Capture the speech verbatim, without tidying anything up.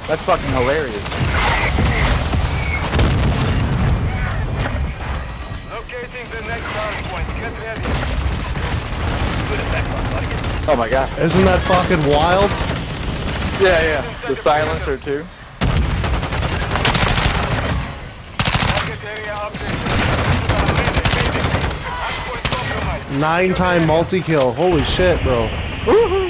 That's fucking hilarious. Locating the next hard point. Get ready. Good effect, buddy. Oh my god. Isn't that fucking wild? Yeah, yeah. The silencer too. Target area update. Nine time multi-kill. Holy shit, bro. Woohoo!